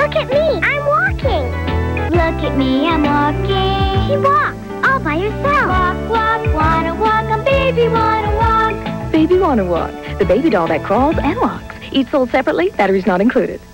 Look at me, I'm walking. Look at me, I'm walking. She walks all by herself. Walk, walk, wanna walk, a baby wanna walk. Baby Wanna Walk, the baby doll that crawls and walks. Each sold separately, batteries not included.